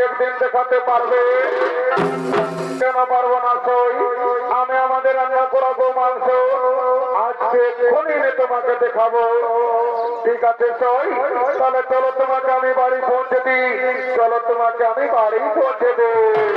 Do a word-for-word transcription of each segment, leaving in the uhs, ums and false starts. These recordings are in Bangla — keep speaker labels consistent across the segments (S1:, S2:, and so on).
S1: একদিন দেখাতে পারবে? কেন পারবো না সই? আমি আমাদের রান্না করা গো মাংস আজকে এক্ষুনি তোমাকে দেখাবো। ঠিক আছে সই, তাহলে চলো তোমাকে আমি বাড়ি পৌঁছে দিই। চলো তোমাকে আমি বাড়ি পৌঁছে দিই।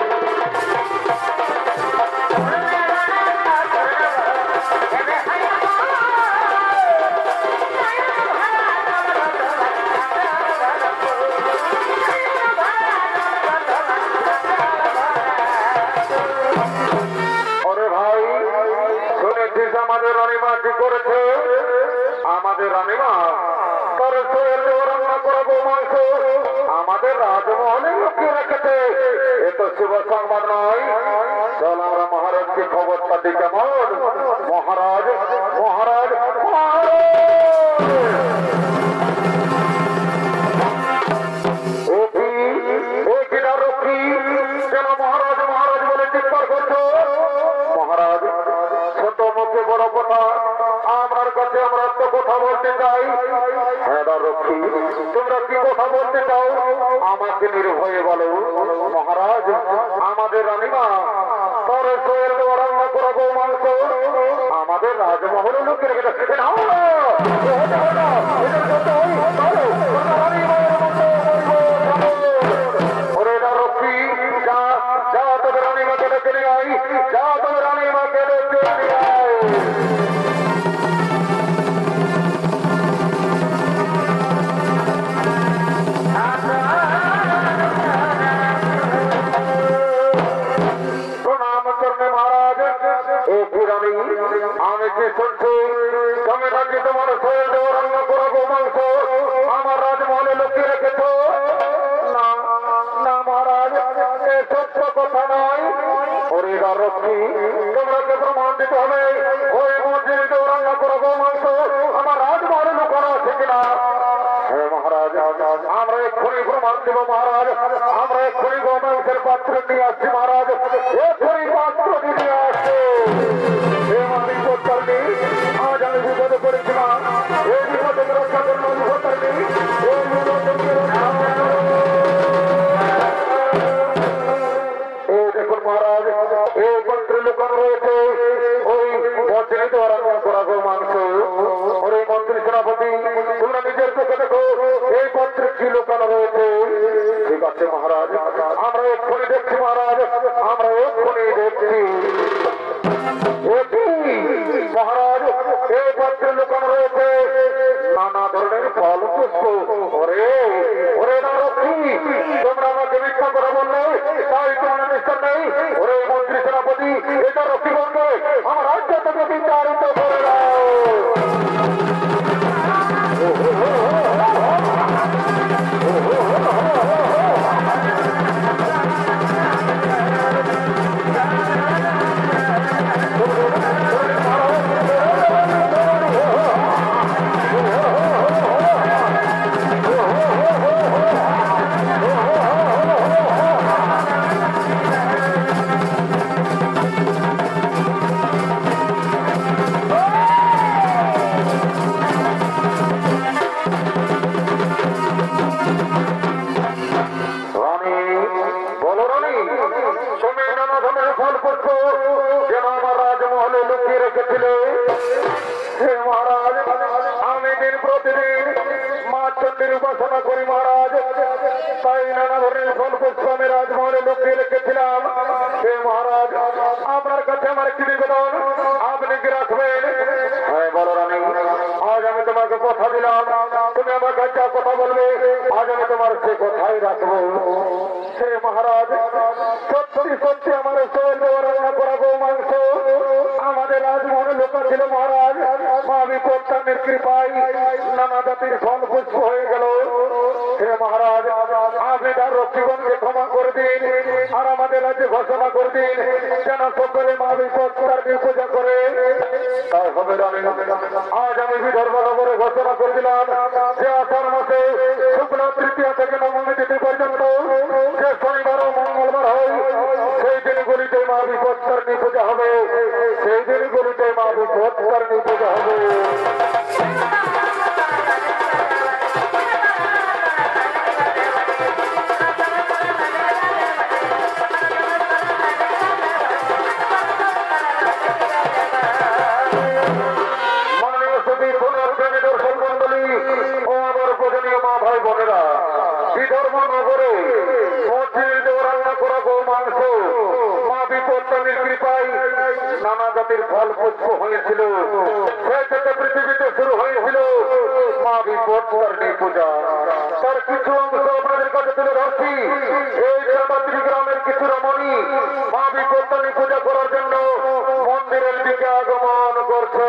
S1: আমাদের রানীমা কি করেছে? আমাদের রানীমা তার রান্না করাবো মাংস আমাদের রাজমহলে লুকিয়ে রেখেছে। এ তো শুভ সংবাদ নয়। চল আমরা মহারাজকে খবরটা দিই। কেমন মহারাজ? মহারাজ রক্ষী কেন মহারাজ মহারাজ বলে চিৎকার করছো? মহারাজ ছোট মুখে বড় কথা, আমার কাছে আমরা তো কথা বলতে চাই। হ্যাঁ রক্ষী, তোমরা কি কথা বলতে চাও আমাকে নির্ভয়ে বলো। মহারাজ আমাদের রানীমা তার শোয়ের রান্না করাবো মাংস আমাদের রাজমহলে লুকিয়ে রেখেছে। রক্ষী যা যা তোদের রানীমাকে ডেকে নিয়ে আই, যা তোদের রানীমাকে ডেকে নিয়ে আই। আমি কি শুনছি তুমি নাকি তোমার শরীর দেওয়া রান্না করাবো মাংস আমার রাজমহলে লুকিয়ে রেখেছ? না না মহারাজ, এ সত্য কথা নয়। ওরে রক্ষী, তোমরাকে প্রমাণ দিতে হবে ওই মন্দির দেওয়া রান্না করাবো মাংস আমার রাজমহলে লুকানো আছে কিনা। হ্যাঁ মহারাজ, আমরা এক্ষুনি প্রমাণ দেব মহারাজ। আমরা এক্ষুনি গো মাংসের পাত্র নিয়ে আসছি মহারাজ। এক্ষুনি পাত্র নিয়ে আসছে। আজ আমি বিপদে পড়েছিলাম, এই বিপদে রক্ষা করল বিপদী। এই দেখুন মহারাজ, এই মন্ত্রী লুকানো রয়েছে ওই মন্ত্রী দ্বারা করাবো মাংস। ওই মন্ত্রী সেনাপতি তোমরা নিজের চোখে দেখো এই মন্ত্রী কি লুকানো রয়েছে। ঠিক আছে মহারাজ, আমরা এক্ষুনি দেখছি মহারাজ, আমরা এক্ষুনি দেখছি। মহারাজ এই পাত্রে লুকানো রয়েছে নানা ধরনের ফল পুষ্প। ওরে ওরে রক্ষী, তোমরা আমাকে মিথ্যা করে বললে তাই তোমার নিষ্ঠা নেই। ওরে মন্ত্রী সেনাপতি, এটা রক্ষী বলবে আমার রাজ্য থেকে বিতাড়িত করে দাও। আমি দিন প্রতিদিন মা চণ্ডীর উপাসনা করি মহারাজ, তাই নানা ধরনের ফল পুষ্প আমি রাজমহলে লুকিয়ে রেখেছিলাম। সে মহারাজ আপনার কাছে আমার কি নিবেদন, আপনি কি রাখবেন? হ্যাঁ বলো রানী, আজ আমি তোমাকে কথা দিলাম, তুমি আমার কাছে কথা বলবে, আজ আমি তোমার সে কথাই রাখবো। সে মহারাজ সত্যি সত্যি আমার শরীর রান্না করাবো মাংস আমাদের রাজমহলে লোকা ছিল মহারাজ। মা বিপত্তানের কৃপায় নানা জাতির ফল পুষ্প হয়ে গেল। হে মহারাজ আপনি তার রক্ষীগণকে ক্ষমা করে দিন আর আমাদের রাজ্যে ঘোষণা করে দিন যেন সকলে মা বিপত্তারিণীর পূজা করে। তাই হবে রানী, আজ আমি বিদর্ভ নগরে ঘোষণা করে দিলাম যে আষাঢ় মাসে শুক্ল তৃতীয়া থেকে নবমী তিথি পর্যন্ত যে শনিবার ও মঙ্গলবার হয় সেই দিনগুলিতে মা বিপত্তারিণী পূজা হবে। সেই দিনগুলিতে মা বিপত্তারিণী পূজা হবে।
S2: Thank you.
S1: ধর্মনগরে মসজিদে দেব রান্না করা গো মাংস মা বিপত্তানির কৃপায় নানা জাতির ফল পুষ্প হয়েছিল। সে থেকে পৃথিবীতে শুরু হয়েছিল মা বিপত্তারিণী পূজা। তার কিছু অংশ আপনাদের কাছে তুলে ধরছি। এই চাঁদাত্রী গ্রামের কিছু রমণী মা বিপত্তারিণী পূজা করার জন্য মন্দিরের দিকে আগমন করছে।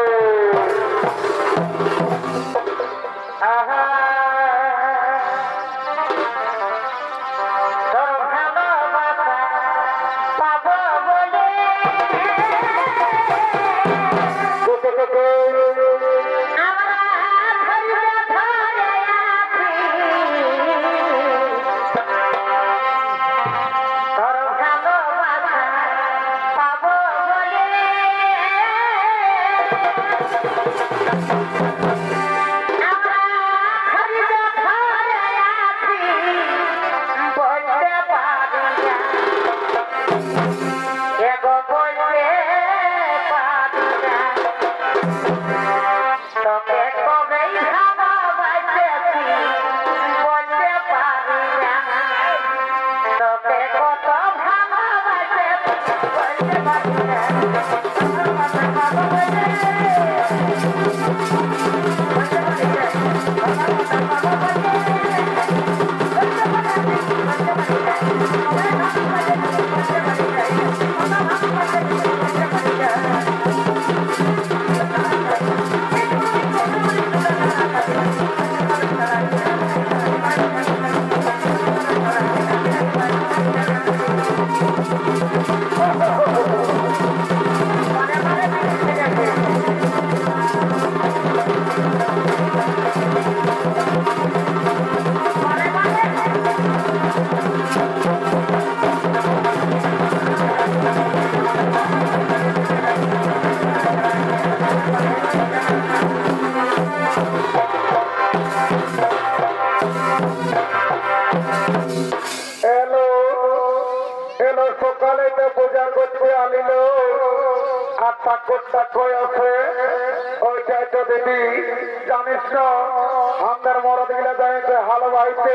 S1: জানিস না আমাদের মরদ গিলা যাইতে হালো ভাইতে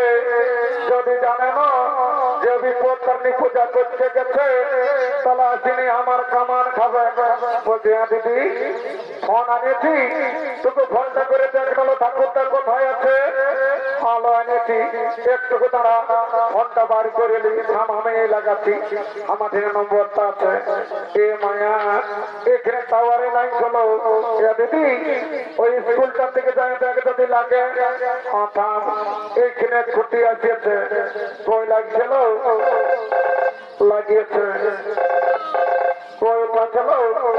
S1: যদি জানে না যে বিপত্তারিণী পূজা করতে গেছে তাহলে আসিনি আমার কামান খাবে। বলছি হ্যাঁ দিদি ফোন আনিয়েছি তোকে ফোনটা করে দেখল ঠাকুরটা কোথায় আছে। ভালো এনেছি একটুকু তারা ফোনটা বার করে আমি লাগাচ্ছি আমাদের নম্বরটা আছে। এ মায়া এখানে টাওয়ারে নাই চলো দিদি ওই স্কুলটা থেকে যাই দেখ যদি লাগে এইখানে ছুটি আসিয়েছে কই লাগছিল লাগিয়েছে কইটা চলো।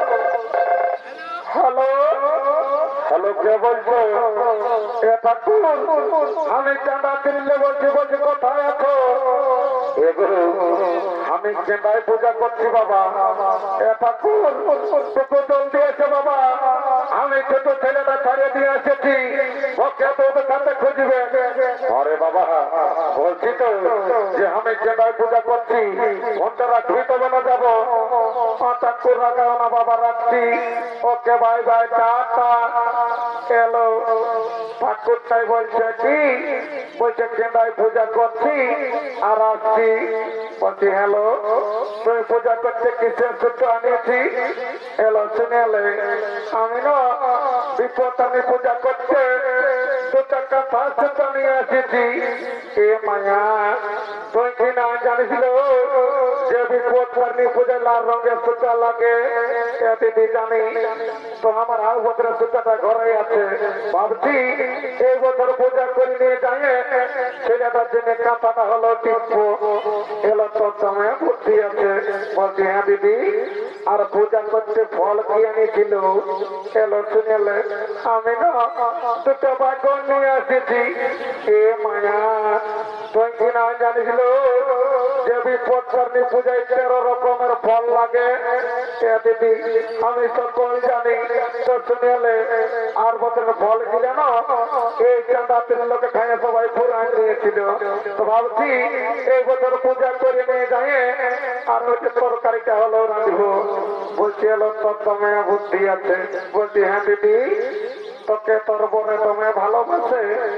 S1: হ্যালো হ্যালো কে বলছো? এটা আমি চাঁদা কিনলে বলছি বলছি কোথায় আছো? এগুলো আমি চাঁদায় পূজা করছি বাবা। এটা তোকে জলদি এসে বাবা আমি ছোট ছেলেটা ছাড়িয়ে দিয়ে এসেছি ওকে তো ওদের কাছে খুঁজবে। আরে বাবা বলছি তো যে আমি চাঁদায় পূজা করছি ঘন্টা রাখবি তবে না যাবো। ঠাকুর রাখাও না বাবা রাখছি। Okay bye bye tata. এলো ঠাকুরটাই বলছে কি বলছে কেন্দায় পূজা করছি আর আসছি। বলছি হ্যালো তুই পূজা করতে কিসের সূত্র আনিয়েছি? এলো শুনে এলে আমি না বিপত্তারিণী পূজা করতে দু টাকা পাঁচ সূত্র নিয়ে এসেছি। এ মায়া তুই কি না জানিছিল যে বিপত্তারিণী পূজা লাল রঙের সূত্র লাগে? দিদি জানি তো আমার আর বছরের সূত্রটা ঘরে আছে। ভাবছি এই বছর পূজা করে নিয়ে যাই ছেলেটার জন্য কাঁথাটা হলো টিপবো। এলো তোর সময় বুদ্ধি আছে। বলছি হ্যাঁ দিদি আর পূজা করতে ফল কি এনেছিল? এলো শুনেলে আমি না দুটো বাগন নিয়ে এসেছি। এ মায়া তুই কি না জানিছিল যে বিপত্তারিণী পূজায় তেরো রকমের ফল লাগে? দিদি আমি সকল জানি তো শুনেলে আর বছরের ফল ছিল না এই চাঁদা তিন লোকে খাইয়ে সবাই ফুরান দিয়েছিল। তো ভাবছি এই বছর পূজা করে নিয়ে যাই আর ওইটা তরকারিটা হলো রাঁধবো। বলছি এলো তোর দমে বুদ্ধি আছে। বলছি হ্যাঁ দিদি তোকে তোর বোনে দমে ভালোবাসে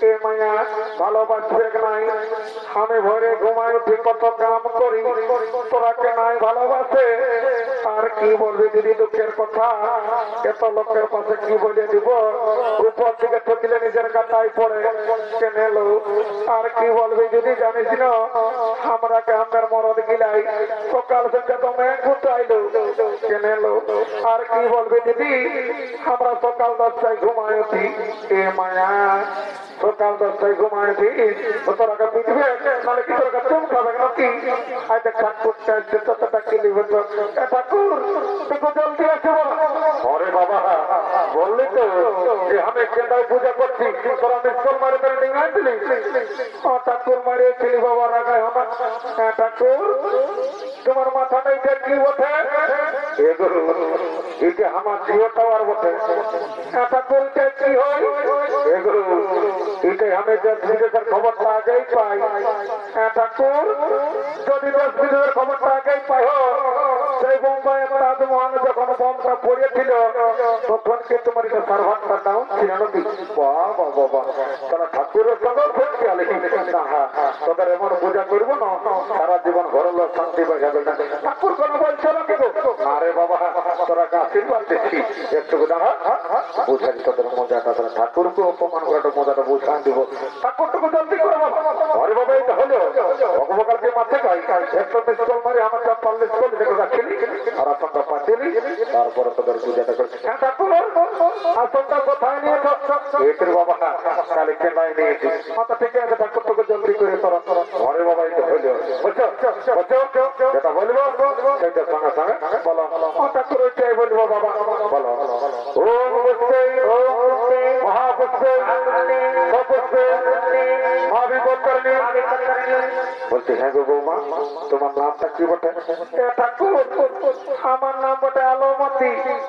S1: এ মায়া ভালোবাসবে নাই আমি ভোরে ঘুমাই উঠি কত কাম করি তোরাকে নাই ভালোবাসে আর কি বলবি দিদি দুঃখের কথা এত লোকের পাশে কি বলে দিব উপর থেকে ঠকিলে নিজের কাটাই পড়ে কেনে লো আর কি বলবি যদি জানিস না আমরা গ্রামের মরদ গিলাই সকাল থেকে তো মেঘ উঠাইলো কেনে লো আর কি বলবি দিদি আমরা সকাল দশটায় ঘুমাই উঠি এ মায়া সকাল দশটায় ঘুমাই উঠি তোরাকে পিটবে নাহলে কি তোরা চুম খাবে নাকি আজ ঠাকুরটা আসছে ততটা কিলি হতো ঠাকুর দেখো জলদি আসো আরে বাবা বললি তো যে আমি কেন্দ্রায় পূজা করছি তোরা মিসকল মারে তোরা ডিঙাই দিলি ঠাকুর মারিয়েছিলি বাবা রাগায় আমার ঠাকুর তোমার মাথাটা এটা কি বটে এটা আমার জিও টাওয়ার বটে ঠাকুর কি হয় এগুলো এটাই আমি দেশ বিদেশের খবরটা আগেই পাই ঠাকুর যদি দেশ বিদেশের খবরটা আগেই পাই সেই বোম্বাই তাজমহল যখন বোমটা পড়েছিল তখন কি তোমার এটা সার্ভারটা ডাউন ছিল নাকি বাবা বাবা তারা ঠাকুরের সঙ্গে ফেলতে আলে তোদের এমন পূজা করবো না সারা জীবন ঘরের লোক শান্তি পাই যাবে না ঠাকুর কোনো বলছো না কেন আরে বাবা তোরা আশীর্বাদ দিচ্ছি একটু দাঁড়া বুঝাই তোদের মজাটা তোরা ঠাকুরকে অপমান করাটা মজাটা বুঝান দিব ঠাকুরটুকু জলদি করে আরে বাবা এটা হলো ভগবানকে মাঠে খাই একশো পিস্তল মারি আমার যা পারলে চল দেখে রাখছিলি আর আসনটা পাঠিয়ে তারপরে তোদের পূজাটা করছি হ্যাঁ ঠাকুর আসনটা কোথায় নিয়ে এর বাবা কালি কেনায় নিয়েছি মাথা থেকে আছে ঠাকুরটুকু জলদি করে তোরা ঘরে বাবা এটা হলো বুঝছো বুঝছো যেটা বলবো সেটা সঙ্গে সঙ্গে বলো ঠাকুর ওইটাই বলবো বাবা বলো ওম বুঝতে ওম মহাপুষ্পে সপুষ্পে মহাবিপত্তরণী বলছি হ্যাঁ গো বৌমা তোমার নামটা কি বটে ঠাকুর আমার নাম বটে আলোমতি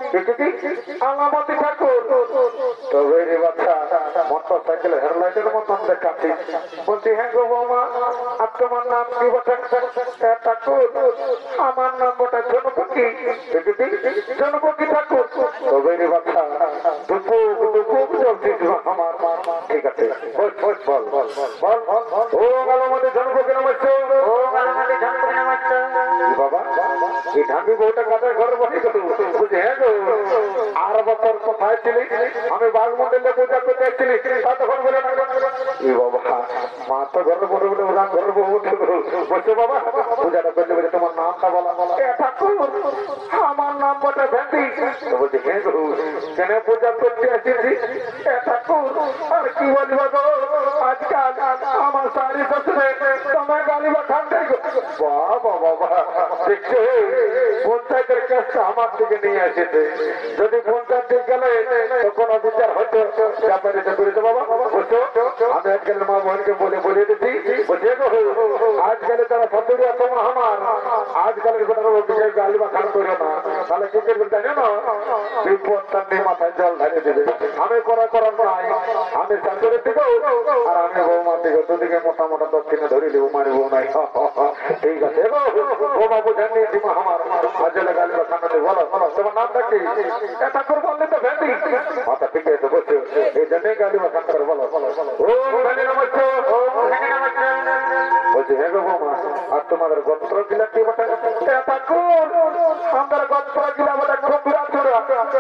S1: আলোমতি ঠাকুর তবে রে বাচ্চা মোটর সাইকেল হেডলাইটের মতন দেখাচ্ছি বলছি হ্যাঁ গো বৌমা আর তোমার নাম কি বটে ঠাকুর আমার নাম বটে জনপক্ষী জনপক্ষী ঠাকুর তবে রে বাচ্চা দুপু দুপু চলছিস আমার ঠিক আছে বল বল বল বল ও আলোমতি জনপক্ষী নমস্তে ও আলোমতি জনপক্ষী নমস্তে বাবা এই ঢাকি বউটা কাটার ঘরে বসে গেল বুঝে হ্যাঁ গো আর বছর কোথায় ছিলি আমি বাঘমন্ডলে পূজা করতে এসেছিলি তা তখন বলে এই বাবা মা তো ঘরে বলে বলে ওরা ঘরে বউ বলছে বাবা পূজাটা করতে বলে তোমার নামটা বলা ঠাকুর আমার নাম বটে ভেন্ডি বলছে হ্যাঁ গো কেন পূজা করতে এসেছি ঠাকুর আর কি বলবো গো আজকাল আমার শাড়ি শ্বশুরে তোমার গালি বা ঠান্ডা বাবা বাবা দেখছো পঞ্চায়েতের কাজটা আমার দিকে নিয়ে এসেছে যদি পঞ্চায়েত দিকে গেলে তো কোনো বিচার হয়তো ব্যাপারে করেছে বাবা বুঝছো আমি আজকাল মা বোনকে বলে বলে দিচ্ছি বুঝে গো আজকালে তারা সতুরিয়া তোমার আমার আজকালের কথা বিচার গালি বা খান করো না তাহলে কি করবে জানো না বিপদটা নিয়ে মাথায় জল ঢালে দেবে আমি করা করার নাই আমি শাশুড়ির দিকেও আর আমি বৌমার দিকে দুদিকে মোটা মোটা দক্ষিণে ধরে দেবো মারিব নাই ঠিক আছে ও বাবু জানিয়েছি মা আমার আজলে গালি বা খান বলো তোমার নামটা কি ঠাকুর বললে তো ভেন্ডি মাথা ঠিক আছে বলছো এই জন্যই গালি বা খান করে বলো ও ভেন্ডি নমস্তে ও ভেন্ডি নমস্তে বলছি হ্যাঁ গো বৌমা আর তোমাদের গোত্র গিলা কি বটে ঠাকুর আমাদের গোত্র গিলা বটে খুকুরা চূড়া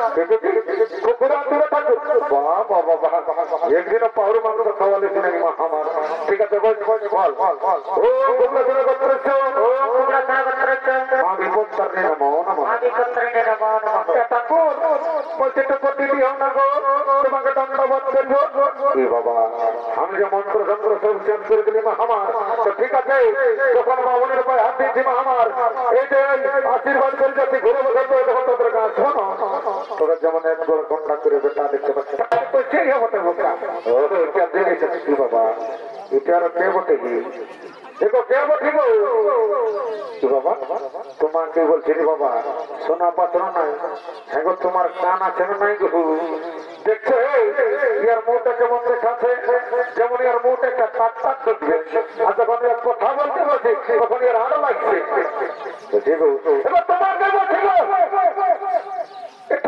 S1: খুকুরা চূড়া ঠাকুর বাবা বাবা একদিনও পাহুড় মাংস খাওয়ালে কিনে মা আমার ঠিক আছে বল বল বল ও খুকুরা চূড়া গোত্র ও খুকুরা চূড়া গোত্র মা বিপত্তরণী নমো নমঃ মা বিপত্তরণী নমো নমঃ ঠাকুর বলছে তো প্রতিটি হও না গো তোমাকে দণ্ডবোধ করবো এই বাবা আমি যে মন্ত্র যন্ত্র সব চেঞ্জ করে দিলি মা আমার তো ঠিক আছে যখন বাবনের পায়ে হাত দিয়েছি মা আমার এই যে আশীর্বাদ করে যাচ্ছি ঘুরে বসাবো তখন তোদের কাজ শোনো তোরা যেমন এক বড় ঘন্টা করে বেটা দেখতে পাচ্ছি সেই হতে বোকা ও এটা দেখেছে কি বাবা এটা আর কে বটে কি দেখো কে বটে গো কি বাবা তোমাকে বলছি রে বাবা সোনা পাত্র নাই হ্যাঁ গো তোমার কান আছে না নাই গো দেখছো ইয়ার মুখটা কেমন দেখাচ্ছে যেমন ইয়ার মুখটা একটা টাক টাক দেখবে আর যখন ইয়ার কথা বলতে বলছে তখন ইয়ার আরো লাগছে বুঝে গো এবার তোমাকে বলছি গো ঠাকুর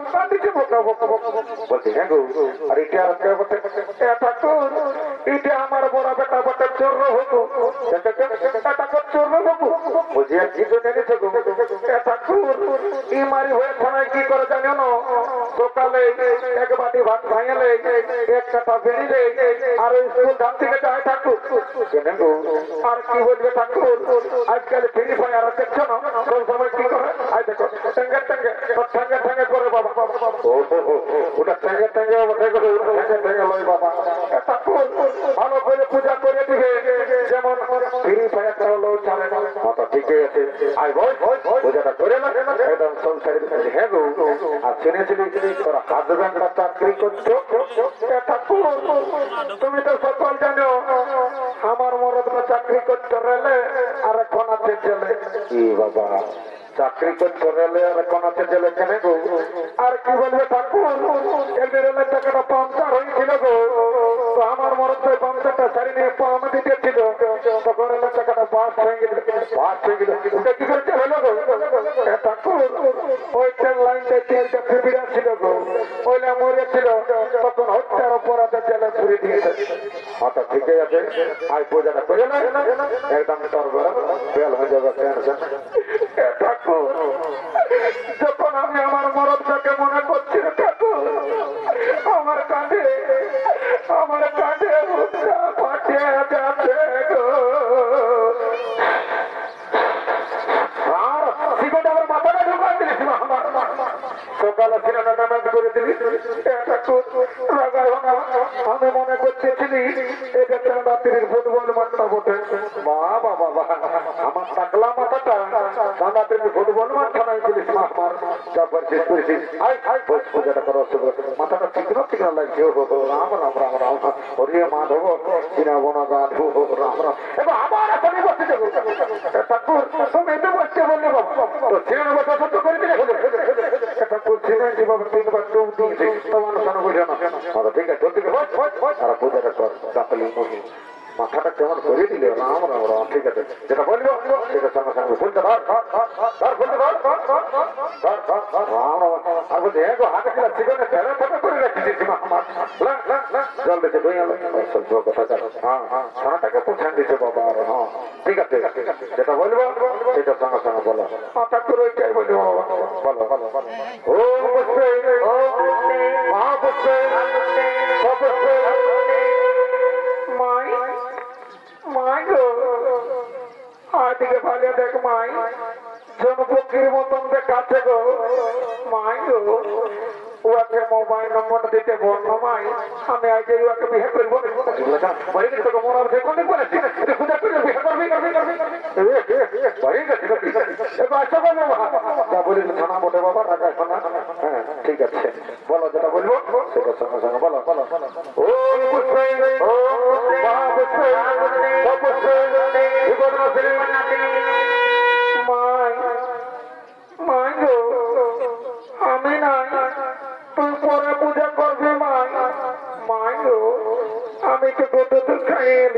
S1: লঙ্কা দিকে বোকা বোকা বোকা বলছি হ্যাঁ গো আর এটা আর কে বলতে ঠাকুর এটা আমার বড় বেটা বেটা চোর হতো ঠাকুর চোর হবো বলছি আর কি জন্য এনেছে গো ঠাকুর ই মারি হয়ে থানায় কি করে জানিও না সকালে এক বাটি ভাত খাইলে এক কাটা বেরিয়ে আর স্কুল ধান থেকে যায় ঠাকুর আর কি বলবে ঠাকুর আজকাল ফ্রি ফায়ার দেখছো না সব সময় কি করে আজ দেখো টেঙ্গে টেঙ্গে ঠেঙ্গে ঠেঙ্গে করে বাবা ওটা টেঙ্গে টেঙ্গে ওঠে করে টেঙ্গে টেঙ্গে লয় বাবা ঠাকুর ভালো করে পূজা করে দিবে যেমন ফ্রি ফায়ারটা হলো চালে না মাথা ঠিকই আছে আই বল পূজাটা করে না একদম সংসারের কাছে হ্যাঁ গো আর শুনেছিলি তোরা হাজবেন্ডরা চাকরি করছো ঠাকুর তুমি তো সকল জানো আমার মরদ চাকরি করতে রেলে আর এখন আছে জেলে কি বাবা চাকরি করতে রেলে আর এখন আছে জেলে কেন গো আর কি বলবে ঠাকুর এদের রেলের টাকাটা পাংচার হয়েছিল গো তো আমার মরদ তো পাংচারটা সারি নিয়ে পাম দিতেছিল তখন রেলের টাকাটা বাস হয়ে গেল বাস হয়ে গেল ওটা কি করে হলো গো ঠাকুর ওই ট্রেন লাইনটা তিনটা ফিবিরা ছিল গো ওইটা মরেছিল তখন হত্যার অপরাধে জেলে পুরে দিয়েছে মাথা ঠিকই আছে আজ পূজাটা করে না একদম তোর বেল হয়ে যাবে টেনশন ঠাকুর যখন আমি আমার মরদটাকে মনে করছি ঠাকুর আমার কাঁধে আমার কাঁধে পাঠিয়ে যাচ্ছে গো আর সিগোটা আমার মাথাটা ঢুকান দিলিস আমার সকালে সিনেমাটা ম্যাচ করে দিলি আমি মনে করতেছিলি এটা রাত্রির ফুটবল মাঠটা বটে বাবা বাবা আমার টাকলা মাথাটা রাত্রির ফুটবল মাঠটা নাই দিলিস মা আমার যা পরিচিত করেছিস আই আই বস পূজাটা করো মাথাটা ঠিক না ঠিক না লাগছে রাম রাম রাম রাম হরে মাধব কিনা বনা গান রাম রাম এবার আমার এখনই বসে দেবো ঠাকুর তুমি এতে বসছে বললে বাবা তো সিনেমা বসা সত্য করে দিলে ঠাকুর সিনেমা বাবা তিনবার চোখ দিয়েছে তোমার সামনে বুঝে না ঠিক আছে ঠিক আছে আর পূজাটা কর চাকলি মহি মাথাটা কেমন করে দিলে রাম রাম রাম ঠিক আছে যেটা বলবো সেটা সঙ্গে সঙ্গে বলতে ধর ধর বলতে ধর রাম রাম আর বলছে হ্যাঁ গো হাতে খেলা চিকনে ফেরা ফেরা করে রাখছিস আমার জল দিতে বই আলো সহ্য কথা চাল হ্যাঁ হ্যাঁ সোনাটাকে পুছান দিতে বাবা আর হ্যাঁ ঠিক আছে যেটা বলবো সেটা সঙ্গে সঙ্গে বলো ঠাকুর ওইটাই বলবো বাবা বলো বলো ও পুষ্পে ও মহাপুষ্পে সপুষ্পে মাই মাই গো আদিকে ভালো দেখ মাই জনপক্ষীর মতন দেখাচ্ছে গো মাই গো ওকে মোবাইল নম্বরটা দিতে বলল মাই আমি আগে ওকে বিয়ে করবো বলে গেছে তোকে মনে হবে কোন বলেছি পূজা করে বিয়ে করবি করবি করবি বলে গেছে এবার আসো বাবা বলি থানা বটে বাবা রাখা থানা হ্যাঁ ঠিক আছে বলো যেটা বলবো সেটা সঙ্গে সঙ্গে বলো বলো ও পুষ্পে ও মহাপুষ্পে সপুষ্পে মাই মাই গো আমি নাই তুই পরে পূজা করবি মাই মাই গো আমি তো কত দুধ খাইয়ে এলি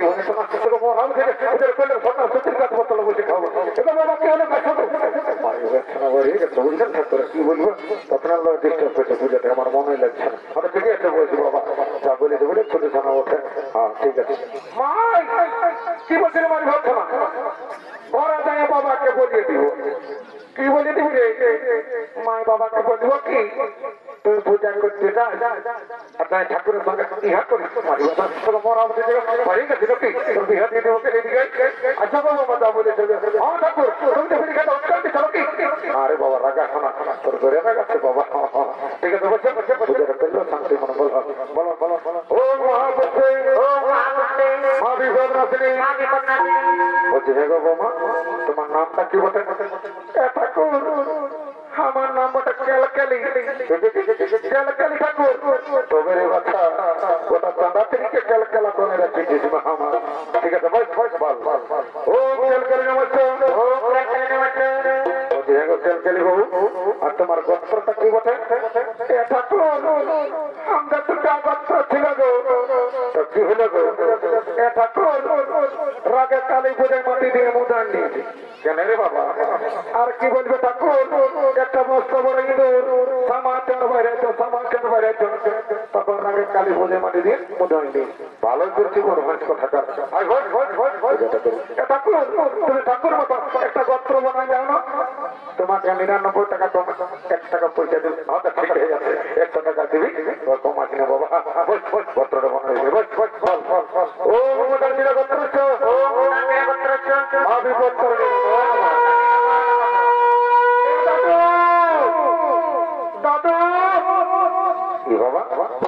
S1: কি বলবো আপনার ডিস্টার্ব করছে পূজাতে আমার মনে লাগছে না আমি ঠিক আছে বলছি বাবা যা বলে বলে ছোট ছানা ওঠে হ্যাঁ ঠিক আছে মাই কি বলছিল মারি ভাবছো না ঘরে যায় বাবাকে বলিয়ে দিব কি বলে দিবি রে মাই বাবাকে বলবো কি তুই পূজা করতে যা আপনার ঠাকুরের সঙ্গে ইহা করিস মরা পারি গেছিল কি তোর বিহা দিয়ে দেবো আচ্ছা বাবা যা বলে হ্যাঁ ঠাকুর তুমি তো ফিরে খেতে অস্কার দিচ্ছ কি আরে বাবা রাগা খানা তোর ঘরে রাগাচ্ছে বাবা ঠিক আছে বলছে বলছে পূজাটা করলো শান্তি মনে বলো বলো বলো বলো ও মহাপুষ্পে ও মহাপুষ্পে মহাবিপদ নাসিনী বলছি হে গো বৌমা তোমার নামটা কি বটে ঠাকুর আমার নাম বটে ক্যালকালি ক্যালকালি ঠাকুর তবে রে বাচ্চা গোটা চাঁদা থেকে ক্যালকালা করে রাখছিস আমার ঠিক আছে বল বল বল ও ক্যালকালি নমস্কার ও ক্যালকালি নমস্কার বলছি হে গো ক্যালকালি বাবু আর তোমার গোত্রটা কি বটে ঠাকুর আমরা দুটা গোত্র ছিল গো তো কি হলো গো ঠাকুর রাগে কালী পূজায় মাটি দিয়ে মুদান নিয়েছে কেন রে বাবা আর কি বলবে ঠাকুর একটা মস্ত বড় ইঁদুর সামাচার বাইরে সামাচার বাইরে তখন আগে কালী পূজায় মাটি দিয়ে মুদান নিয়েছে ভালো করছি কোনো ভাই কথা ঠাকুর তুমি ঠাকুর মতো একটা গোত্র বানাই যাও না তোমাকে নিরানব্বই টাকা এক টাকা পয়সা দিবি ঠিক হয়ে যাচ্ছে একশো টাকা দিবি কমাচ্ছি না বাবা গোত্রটা বানাই ও গোত্র আমি গোত্র দাদু কি বাবা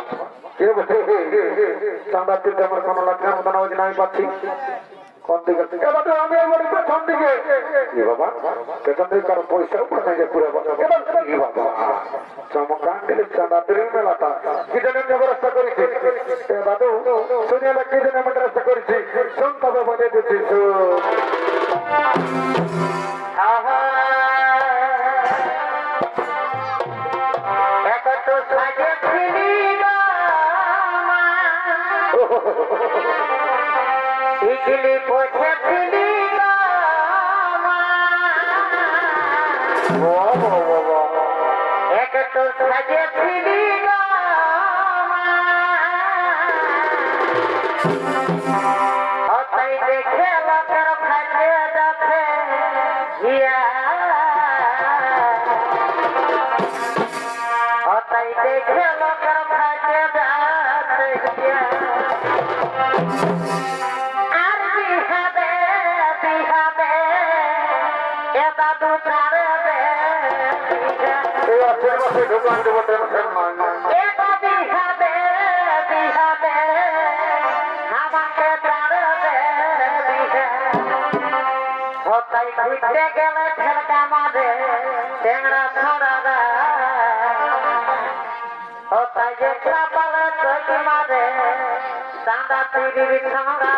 S1: চাঁদা তুলতে আমার কোনো লাগছে না মতন ওই আমি পাচ্ছি কোন দিকে আমি আমার প্রথম দিকে বাবা পেছন দিকে কারো পয়সাও পাঠাই পুরো বাবা চমকান দিলে চাঁদা তুলে মেলাটা কি জন্য ব্যবস্থা করেছি দাদু শুনিয়ে কি জন্য আমি ব্যবস্থা করেছি শুন তবে বলে দিচ্ছি
S2: ইডলি পৌঁছেছিলি এক তো সাজেছিলি তাই দেখে লোকের ফাঁসে যাচ্ছে তাই দেখে লোকের ফাঁসে যাচ্ছে
S1: ঢোকান দেবো টেনশন
S2: ঘুরতে গেলে ছেলেটা মাঝে টেংরা ছড়া তাই যে পালে চোখ মাঝে চাঁদা তিরির ছড়া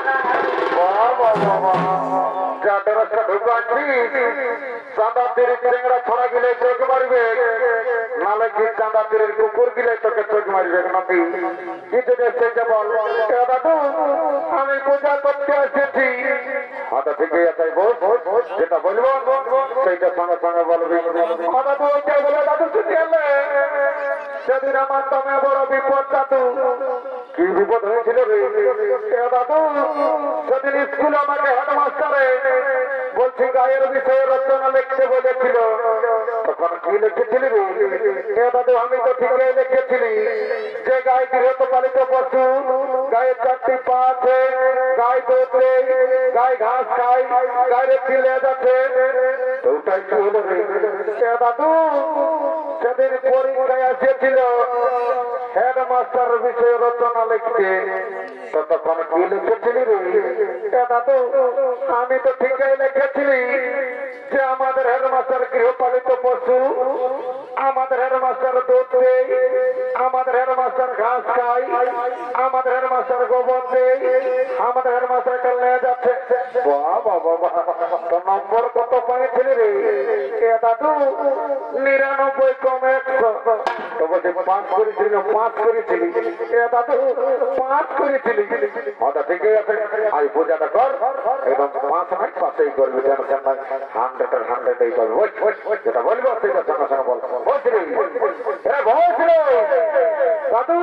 S1: চাঁদা তিরির টেংরা ছড়া গিলে চোখ মারবে নালে কি চাঁদা তিরির কুকুর গিলে তোকে চোখ মারবে নাকি কিছু দেখতে বল দাদু আমি পূজা করতে এসেছি হাতে থেকে এটাই বল যেটা বলবো সেইটা সঙ্গে সঙ্গে বলবি দাদু ওইটাই বলে দাদু ছুটি এলে সেদিন আমার দমে বড় বিপদ দাদু কি বিপদ হয়েছিল রে দাদু সেদিন স্কুলে আমাকে হেডমাস্টারে বলছি গায়ের বিষয়ে রচনা লিখতে বলেছিল তখন কি লিখেছিলি রে দাদু আমি তো ঠিকই লিখেছিলি যে গায়ে গৃহপালিত পশু গায়ে চারটি পা আছে গায়ে দুধ দেয় গায়ে ঘাস খায় গায়ে খিলে যাচ্ছে ওটাই কি হলো রে দাদু সেদিন পরীক্ষায় এসেছিল হেডমাস্টার বিষয়ে রচনা লিখতে তখন কি লিখেছিলি রে দাদু আমি তো ঠিকই লিখেছিলি যে আমাদের হেডমাস্টার গৃহপালিত পশু আমাদের হেডমাস্টার দুধ দেয় আমাদের হেডমাস্টার ঘাস খায় আমাদের হেডমাস্টার গোবর দেয় আমাদের হেডমাস্টার কালে যাচ্ছে বাবা বাবা তো নম্বর কত পাইছিলি রে দাদু নিরানব্বই কম একশো তো বলছে পাঁচ করেছিলি না পাঁচ করেছিলি দাদু পাঁচ করেছিলি ওটা ঠিকই আছে আই পূজাটা কর একদম পাঁচ নাই পাশেই করবি টেনশন নাই হান্ড্রেড আর হান্ড্রেড এই করবি যেটা বলবো সেটা সঙ্গে সঙ্গে বল বলছিলি বলছিল দাদু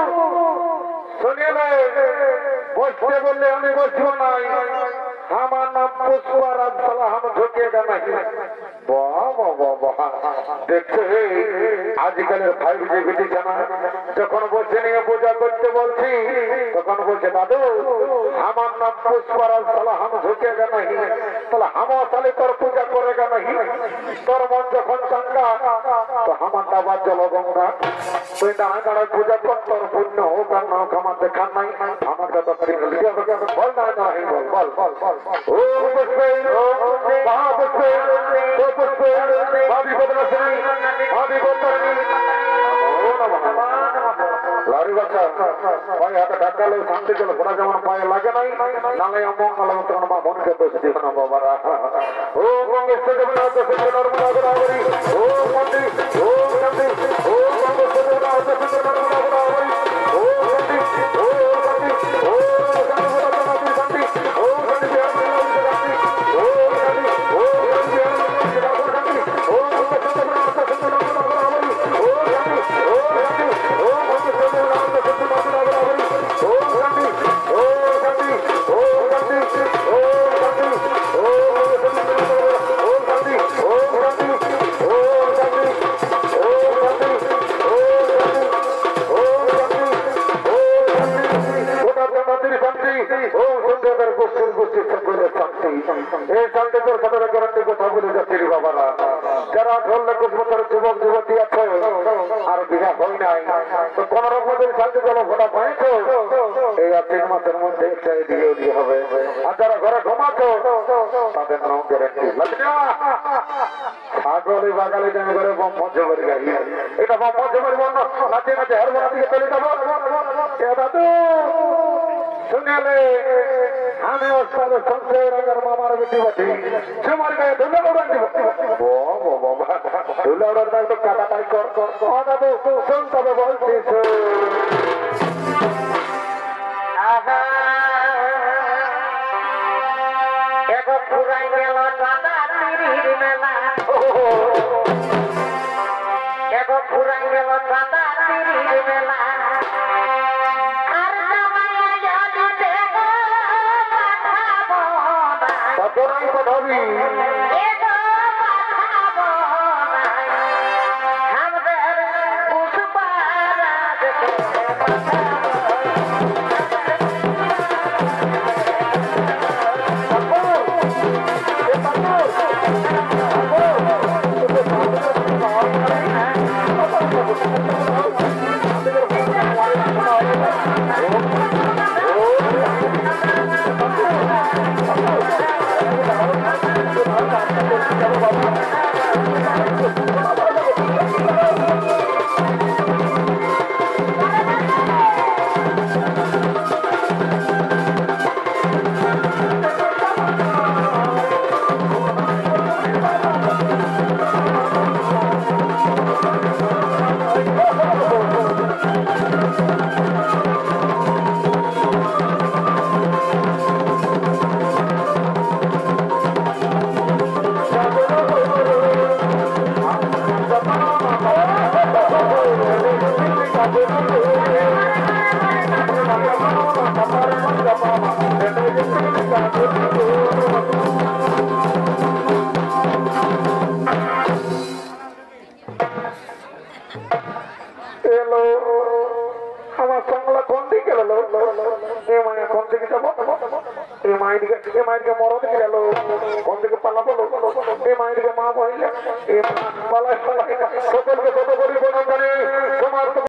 S1: শুনিয়ে বসতে বললে আমি বসবো নাই আমার নাম পুষ্পারাজ সালাম ঢুকিয়েগা নাকি বাবা বাবা দেখছো আজকালের ফাইভ জি বিটি জানা যখন বসে নিয়ে পূজা করতে বলছি তখন বলছে দাদু আমার নাম পুষ্পারাজ সালাম ঢুকিয়েগা নাকি তাহলে আমার তাহলে তোর পূজা করেগা নাকি তোর মন যখন চাঙ্গা তো আমার দাবার জল গঙ্গা তুই দাঁড়ায় দাঁড়ায় পূজা কর তোর পুণ্য হোক আর না হোক আমার দেখার নাই আমার কথা বল না বল বল বল বল ও পুষ্পে মহা পুষ্পে ও পুষ্পে ভাবি বদলাসী ভাবি বদলাসী লারি বাচ্চা পায়ে হাতে ঢাকালে শান্তি চলে ঘোড়া যেমন পায়ে লাগে নাই নালে অমঙ্গল তখন মা মনকে দোষ দিবে না বাবারা ও মঙ্গেশ্বর দেবনা দোষ নর্মদা গোদাবরী ও মন্দির ও শান্তি ও মঙ্গেশ্বর দেবনা দোষ নর্মদা গোদাবরী ও শান্তি ও শান্তি ও শান্তি ও শান্তি ও শান্তি এই শান্তি তোর সাথে গ্যারান্টি কথা বলে যাচ্ছি বাবারা, যারা আঠারো একুশ বছরের যুবক যুবতী আছে আর বিঘা হয় নাই, তো কোন রকমের শান্তি জল ভোটা পাইছো এই আর তিন মাসের মধ্যে একটা এদিকে ওদিকে হবে। আর যারা ঘরে ঘুমাতো তাদের নাম গ্যারান্টি ছাগল বাগালে আমি ঘরে বম পঞ্চমের গাড়ি, এটা বম পঞ্চমের বন্ধ নাচে নাচে হার মোড়া দিকে চলে যাবো। দাদু শুনেলে আমি ওস্তাদ সংশয় রাজার মামার বেটি বাটি তোমার গায়ে ধুলে উড়ান দিব। ধুলে উড়ান দাও তো কাটাটাই কর কর দাদু শুন তবে বলছিস
S2: এগো পুরাই গেল দাদা তিরির মেলা, এগো পুরাই গেল দাদা তিরির মেলা। আর জামাইয়া যদি দেখো পাঠাবো না,
S1: কতরাই পাঠাবি
S2: এগো পাঠাবো না, আমাদের পুষ্পারা দেখে পাঠাবো।
S1: এলো আমার বাংলা কোন দিকে গেল এ মানে কোন দিকে যাবো এই মায়ের দিকে এ মায়ের দিকে মরদ গেল কোন দিকে পালাবো এ মায়ের দিকে মা বইলে এ পালায় পালায় সকলকে